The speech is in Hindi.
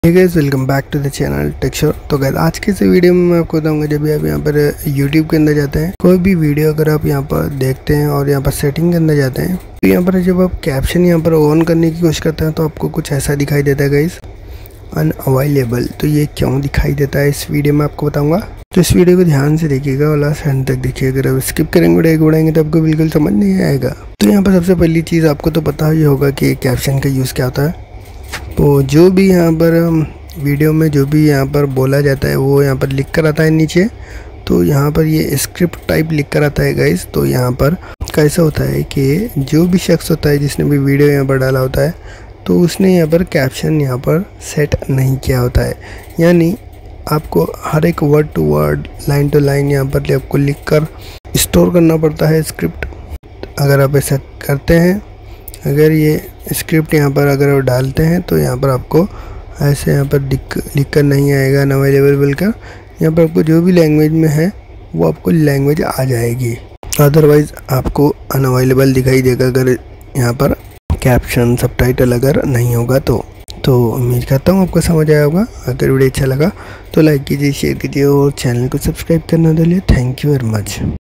Hey guys, welcome back to the channel texture. तो गाइस आज के इस वीडियो में मैं आपको बताऊंगा, जब भी आप यहाँ पर YouTube के अंदर जाते हैं, कोई भी वीडियो अगर आप यहाँ पर देखते हैं और यहाँ पर सेटिंग के अंदर जाते हैं, तो यहाँ पर जब आप कैप्शन यहाँ पर ऑन करने की कोशिश करते हैं तो आपको कुछ ऐसा दिखाई देता है गाइस, अनअवेलेबल। तो ये क्यों दिखाई देता है इस वीडियो में आपको बताऊंगा। तो इस वीडियो को ध्यान से देखिएगा और लास्ट एंड तक देखिए। अगर आप स्किप करेंगे बढ़ाएंगे तो आपको बिल्कुल समझ नहीं आएगा। तो यहाँ पर सबसे पहली चीज़ आपको तो पता ही होगा कि कैप्शन का यूज़ क्या होता है। तो जो भी यहाँ पर वीडियो में जो भी यहाँ पर बोला जाता है वो यहाँ पर लिख कर आता है नीचे। तो यहाँ पर ये स्क्रिप्ट टाइप लिख कर आता है गाइस। तो यहाँ पर कैसा होता है कि जो भी शख्स होता है जिसने भी वीडियो यहाँ पर डाला होता है, तो उसने यहाँ पर कैप्शन यहाँ पर सेट नहीं किया होता है। यानी आपको हर एक word to word, line to line यहाँ पर आपको लिख कर स्टोर करना पड़ता है स्क्रिप्ट। अगर आप ऐसा करते हैं, अगर ये स्क्रिप्ट यहाँ पर अगर आप डालते हैं तो यहाँ पर आपको ऐसे यहाँ पर लिख कर नहीं आएगा अनअवेलेबल का। यहाँ पर आपको जो भी लैंग्वेज में है वो आपको लैंग्वेज आ जाएगी, अदरवाइज़ आपको अनअवेलेबल दिखाई देगा अगर यहाँ पर कैप्शन सबटाइटल अगर नहीं होगा। तो उम्मीद करता हूँ आपको समझ आया होगा। अगर वीडियो अच्छा लगा तो लाइक कीजिए, शेयर कीजिए और चैनल को सब्सक्राइब करना दीजिए। Thank you very much.